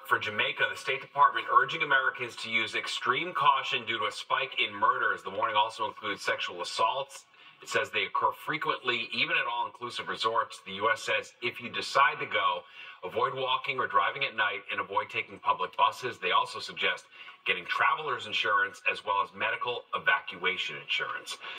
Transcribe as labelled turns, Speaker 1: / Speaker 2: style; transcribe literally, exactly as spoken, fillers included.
Speaker 1: For Jamaica, the State Department urging Americans to use extreme caution due to a spike in murders. The warning also includes sexual assaults. It says they occur frequently, even at all-inclusive resorts. The U S says if you decide to go, avoid walking or driving at night and avoid taking public buses. They also suggest getting traveler's insurance as well as medical evacuation insurance.